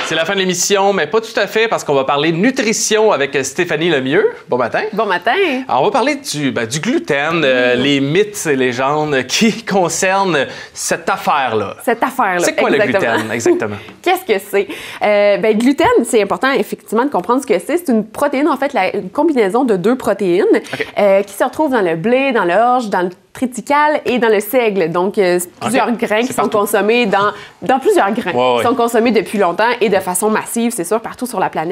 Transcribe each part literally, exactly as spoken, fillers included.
C'est la fin de l'émission, mais pas tout à fait, parce qu'on va parler nutrition avec Stéphanie Lemieux. Bon matin. Bon matin. Alors, on va parler du, ben, du gluten, euh, les mythes et légendes qui concernent cette affaire-là. Cette affaire-là. C'est quoi exactement. le gluten, exactement? Qu'est-ce que c'est? Euh, ben, le gluten, c'est important effectivement de comprendre ce que c'est. C'est une protéine, en fait, la, une combinaison de deux protéines okay. euh, qui se retrouvent dans le blé, dans l'orge, dans le triticale et dans le seigle. Donc, euh, plusieurs okay. grains qui sont consommés dans, dans plusieurs grains ouais, ouais. qui sont consommés depuis longtemps et de façon massive, c'est sûr, partout sur la planète.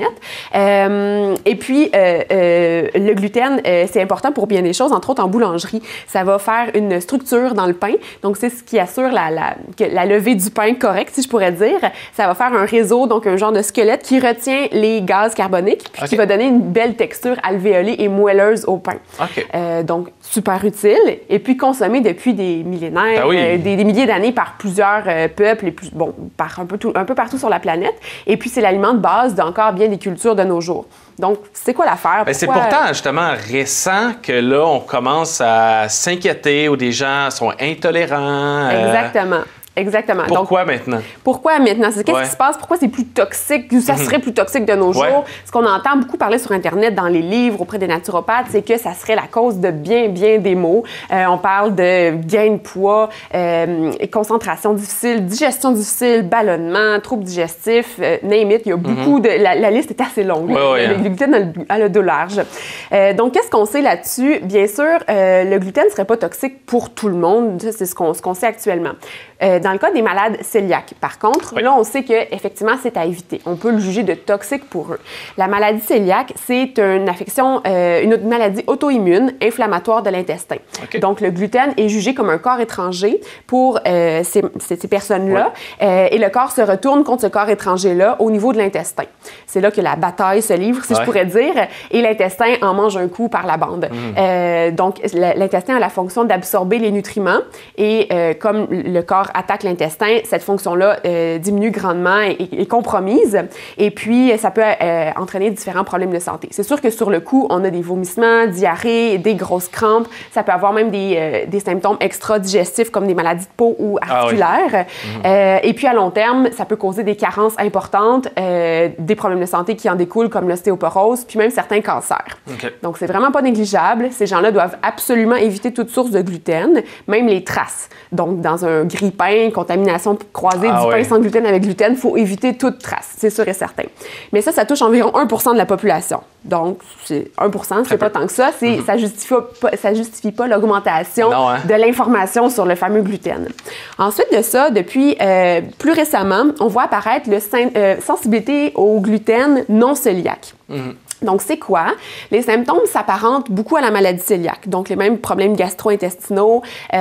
Euh, et puis, euh, euh, le gluten, euh, c'est important pour bien des choses, entre autres en boulangerie. Ça va faire une structure dans le pain. Donc, c'est ce qui assure la, la, que la levée du pain correcte, si je pourrais dire. Ça va faire un réseau, donc un genre de squelette qui retient les gaz carboniques puis okay. qui va donner une belle texture alvéolée et moelleuse au pain. Okay. Euh, donc, super utile. Et puis, consommé depuis des millénaires, ah oui. euh, des, des milliers d'années par plusieurs euh, peuples, et plus, bon, par un peu, tout, un peu partout sur la planète. Et puis, c'est l'aliment de base d'encore bien des cultures de nos jours. Donc, c'est quoi l'affaire? C'est pourtant justement récent que là, on commence à s'inquiéter ou des gens sont intolérants. Euh... Exactement. Exactement. Pourquoi Donc, maintenant? Pourquoi maintenant? C'est qu'est-ce ouais. qui se passe? Pourquoi c'est plus toxique? Ça serait plus toxique de nos ouais. jours? Ce qu'on entend beaucoup parler sur Internet, dans les livres, auprès des naturopathes, c'est que ça serait la cause de bien, bien des maux. Euh, on parle de gain de poids, euh, concentration difficile, digestion difficile, ballonnement, troubles digestifs, euh, name it. Il y a beaucoup mm-hmm. de... La, la liste est assez longue. Ouais, ouais, le, le gluten a le, a le dos large. Euh, donc, qu'est-ce qu'on sait là-dessus? Bien sûr, euh, le gluten ne serait pas toxique pour tout le monde. Ça, c'est ce qu'on, ce qu'on sait actuellement. Euh, dans le cas des malades cœliaques, par contre, oui. là, on sait qu'effectivement, c'est à éviter. On peut le juger de toxique pour eux. La maladie cœliaque, c'est une affection, euh, une maladie auto-immune inflammatoire de l'intestin. Okay. Donc, le gluten est jugé comme un corps étranger pour euh, ces, ces, ces personnes-là. Ouais. Euh, et le corps se retourne contre ce corps étranger-là au niveau de l'intestin. C'est là que la bataille se livre, si ouais. je pourrais dire. Et l'intestin en mange un coup par la bande. Mmh. Euh, donc, l'intestin a la fonction d'absorber les nutriments. Et euh, comme le corps attaque l'intestin, cette fonction-là euh, diminue grandement et est compromise. Et puis, ça peut euh, entraîner différents problèmes de santé. C'est sûr que sur le coup, on a des vomissements, diarrhées, des grosses crampes. Ça peut avoir même des, euh, des symptômes extra-digestifs comme des maladies de peau ou articulaires. Ah oui. mmh. euh, et puis, à long terme, ça peut causer des carences importantes, euh, des problèmes de santé qui en découlent comme l'ostéoporose, puis même certains cancers. Okay. Donc, c'est vraiment pas négligeable. Ces gens-là doivent absolument éviter toute source de gluten, même les traces. Donc, dans un grille-pain, contamination croisée ah, du pain ouais. sans gluten avec gluten, il faut éviter toute trace, c'est sûr et certain. Mais ça, ça touche environ un pour cent de la population. Donc, c'est un pour cent, c'est pas tant que ça. C'est, mm-hmm. Ça ne justifie pas, ça justifie pas l'augmentation non, hein? de l'information sur le fameux gluten. Ensuite de ça, depuis euh, plus récemment, on voit apparaître le euh, sensibilité au gluten non cœliaque. Mm-hmm. Donc, c'est quoi? Les symptômes s'apparentent beaucoup à la maladie cœliaque. Donc, les mêmes problèmes gastro-intestinaux,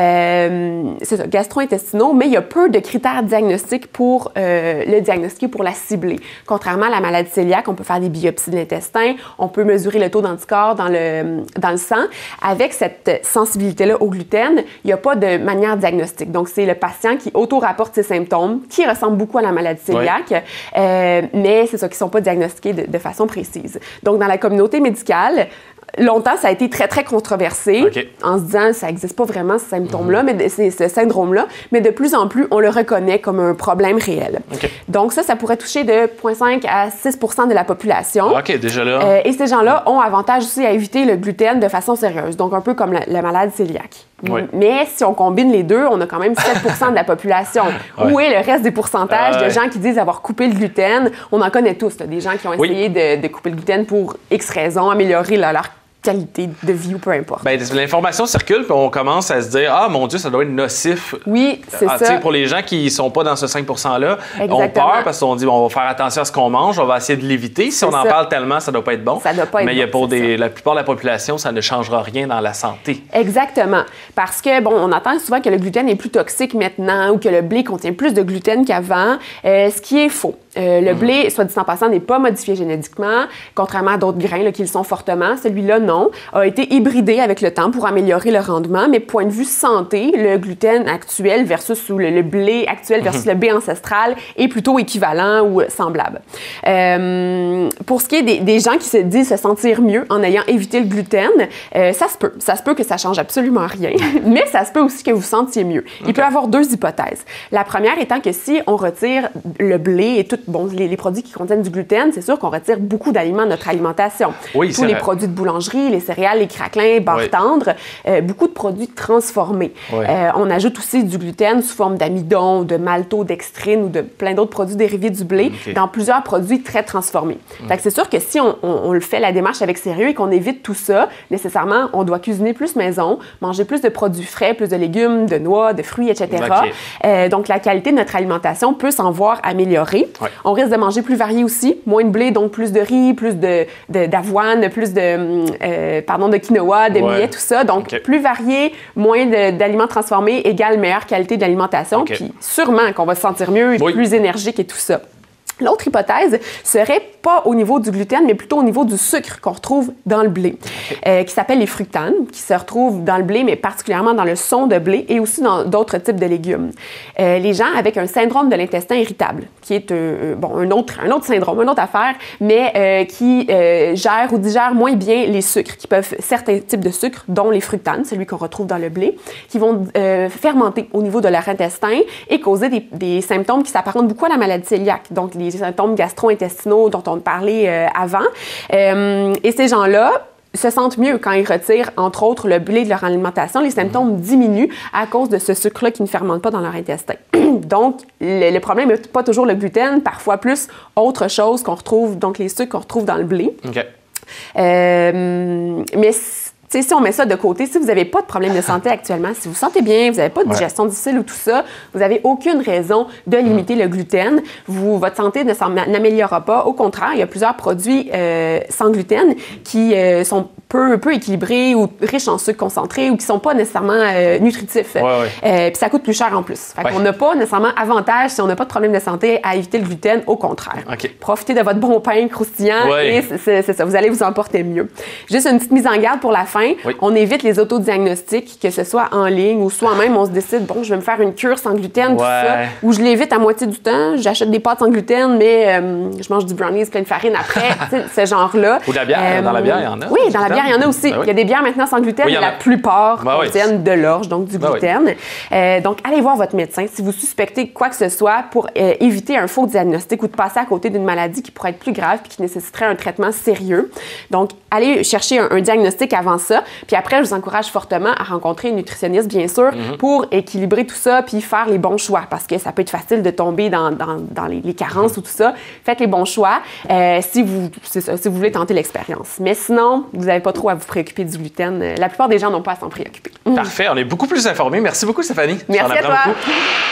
euh, c'est ça, gastro-intestinaux, mais il y a peu de critères diagnostiques pour euh, le diagnostiquer, pour la cibler. Contrairement à la maladie cœliaque, on peut faire des biopsies de l'intestin, on peut mesurer le taux d'anticorps dans le, dans le sang. Avec cette sensibilité-là au gluten, il n'y a pas de manière diagnostique. Donc, c'est le patient qui auto-rapporte ses symptômes, qui ressemblent beaucoup à la maladie cœliaque, ouais. euh, mais c'est ça, qui ne sont pas diagnostiqués de, de façon précise. Donc, dans la communauté médicale, longtemps, ça a été très, très controversé okay. en se disant ça n'existe pas vraiment, ce symptôme-là, mmh. mais ce, ce syndrome-là, mais de plus en plus, on le reconnaît comme un problème réel. Okay. Donc ça, ça pourrait toucher de zéro virgule cinq à six pour cent de la population. OK, déjà là. Euh, et ces gens-là ont avantage aussi à éviter le gluten de façon sérieuse, donc un peu comme la, la maladie cœliaque. Oui. Mais si on combine les deux, on a quand même sept pour cent de la population. Ouais. Où est le reste des pourcentages ouais. de gens qui disent avoir coupé le gluten? On en connaît tous, là, des gens qui ont essayé oui. de, de couper le gluten pour X raisons, améliorer là, leur qualité de vie ou peu importe. Bien, l'information circule, puis on commence à se dire « Ah, mon Dieu, ça doit être nocif. » Oui, c'est ah, ça. Pour les gens qui ne sont pas dans ce cinq pour cent-là, exactement. On peur parce qu'on dit bon, « On va faire attention à ce qu'on mange, on va essayer de l'éviter. Si on en ça. parle tellement, ça ne doit pas être bon. » Ça doit pas être Mais bon, pour des, la plupart de la population, ça ne changera rien dans la santé. Exactement. Parce que, bon, on entend souvent que le gluten est plus toxique maintenant ou que le blé contient plus de gluten qu'avant, euh, ce qui est faux. Euh, le mmh. blé, soit dit en passant, n'est pas modifié génétiquement, contrairement à d'autres grains là, qui le sont fortement. Celui-là, non, a été hybridé avec le temps pour améliorer le rendement, mais point de vue santé, le gluten actuel versus ou le, le blé actuel versus mmh. le blé ancestral est plutôt équivalent ou semblable. Euh, pour ce qui est des, des gens qui se disent se sentir mieux en ayant évité le gluten, euh, ça se peut. Ça se peut que ça change absolument rien, mais ça se peut aussi que vous vous sentiez mieux. Okay. Il peut y avoir deux hypothèses. La première étant que si on retire le blé et toute bon, les, les produits qui contiennent du gluten, c'est sûr qu'on retire beaucoup d'aliments de notre alimentation. Oui, tous les vrai. produits de boulangerie, les céréales, les craquelins, beurre oui. tendre, euh, beaucoup de produits transformés. Oui. Euh, on ajoute aussi du gluten sous forme d'amidon, de maltodextrine ou de plein d'autres produits dérivés du blé okay. dans plusieurs produits très transformés. Mm. Fait que c'est sûr que si on, on, on le fait la démarche avec sérieux et qu'on évite tout ça, nécessairement, on doit cuisiner plus maison, manger plus de produits frais, plus de légumes, de noix, de fruits, et cetera. Okay. Euh, donc, la qualité de notre alimentation peut s'en voir améliorée. Ouais. On risque de manger plus varié aussi, moins de blé, donc plus de riz, plus de, de, d'avoine, plus de, euh, pardon, de quinoa, de ouais. millet, tout ça. Donc, okay. plus varié, moins de, d'aliments transformés égale meilleure qualité d'alimentation. Okay. Puis, sûrement qu'on va se sentir mieux, oui. plus énergique et tout ça. L'autre hypothèse serait pas au niveau du gluten, mais plutôt au niveau du sucre qu'on retrouve dans le blé, okay. euh, qui s'appelle les fructanes, qui se retrouvent dans le blé, mais particulièrement dans le son de blé et aussi dans d'autres types de légumes. Euh, les gens avec un syndrome de l'intestin irritable, qui est un, bon, un, autre, un autre syndrome, une autre affaire, mais euh, qui euh, gère ou digère moins bien les sucres, qui peuvent, certains types de sucres, dont les fructanes, celui qu'on retrouve dans le blé, qui vont euh, fermenter au niveau de leur intestin et causer des, des symptômes qui s'apparentent beaucoup à la maladie cœliaque, donc les les symptômes gastro-intestinaux dont on parlait euh, avant. Euh, et ces gens-là se sentent mieux quand ils retirent, entre autres, le blé de leur alimentation. Les symptômes mmh. diminuent à cause de ce sucre-là qui ne fermente pas dans leur intestin. Donc, le, le problème n'est pas toujours le gluten, parfois plus autre chose qu'on retrouve, donc les sucres qu'on retrouve dans le blé. OK. Euh, mais T'sais, si on met ça de côté, si vous n'avez pas de problème de santé actuellement, si vous vous sentez bien, vous n'avez pas de digestion ouais. difficile ou tout ça, vous n'avez aucune raison de limiter mmh. le gluten. Vous, votre santé ne s'en, n'améliorera pas. Au contraire, il y a plusieurs produits euh, sans gluten qui euh, sont peu, peu équilibrés ou riches en sucre concentré ou qui ne sont pas nécessairement euh, nutritifs. Ouais, ouais. Euh, puis ça coûte plus cher en plus. Fait ouais. qu'on n'a pas nécessairement avantage, si on n'a pas de problème de santé, à éviter le gluten. Au contraire. Okay. Profitez de votre bon pain croustillant ouais. et c'est, c'est, c'est ça. Vous allez vous en porter mieux. Juste une petite mise en garde pour la fin. Oui. On évite les autodiagnostics, que ce soit en ligne ou soit même on se décide, bon, je vais me faire une cure sans gluten, ouais. tout ça, ou je l'évite à moitié du temps, j'achète des pâtes sans gluten, mais euh, je mange du brownies plein de farine après, ce genre-là. Ou de la bière, euh, dans la bière, il y en a. Oui, dans la bière, il y en a aussi. Ben oui. Il y a des bières maintenant sans gluten, oui, mais la plupart ben contiennent oui. de l'orge, donc du gluten. Ben oui. euh, donc, allez voir votre médecin si vous suspectez quoi que ce soit pour euh, éviter un faux diagnostic ou de passer à côté d'une maladie qui pourrait être plus grave et qui nécessiterait un traitement sérieux. Donc, allez chercher un, un diagnostic avant ça. Puis après, je vous encourage fortement à rencontrer une nutritionniste, bien sûr, mm-hmm. pour équilibrer tout ça puis faire les bons choix parce que ça peut être facile de tomber dans, dans, dans les, les carences mm-hmm. ou tout ça. Faites les bons choix euh, si, vous, c'est ça, si vous voulez tenter l'expérience. Mais sinon, vous n'avez pas trop à vous préoccuper du gluten. La plupart des gens n'ont pas à s'en préoccuper. Parfait. On est beaucoup plus informés. Merci beaucoup, Stéphanie. Merci à toi. Beaucoup.